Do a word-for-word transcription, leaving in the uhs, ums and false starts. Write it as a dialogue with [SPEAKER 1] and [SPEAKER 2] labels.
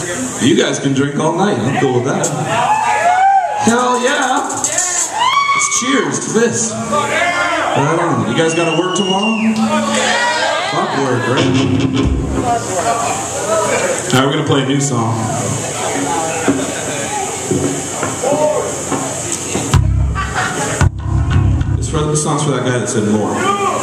[SPEAKER 1] You guys can drink all night. I'm cool with that. Hell yeah! Let's cheers to this. Uh, you guys gotta work tomorrow? Fuck work, right? Alright, we're gonna play a new song. This, for, this song's for that guy that said more.